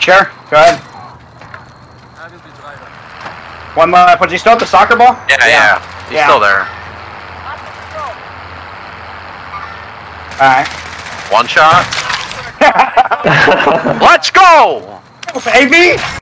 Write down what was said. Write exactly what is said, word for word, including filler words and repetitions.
Sure, go ahead. One left. Was he still at the soccer ball? Yeah, yeah. yeah. He's yeah. still there. Alright. One shot. Let's go! Baby!